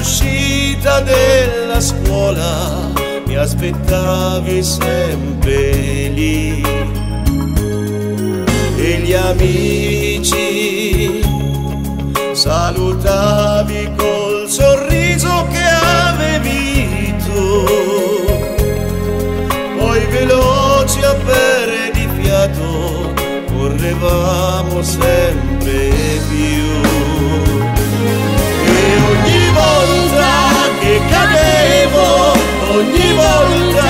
all'uscita della scuola mi aspettavi sempre lì, e gli amici salutavi col sorriso che avevi tu, poi veloci a perdi fiato correvamo sempre più, e ogni volta che cadevo, ogni volta